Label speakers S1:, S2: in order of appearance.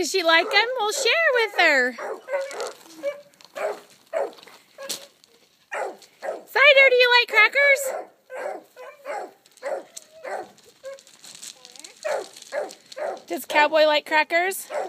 S1: Does she like them? We'll share with her. Cider, do you like crackers? Does Cowboy like crackers?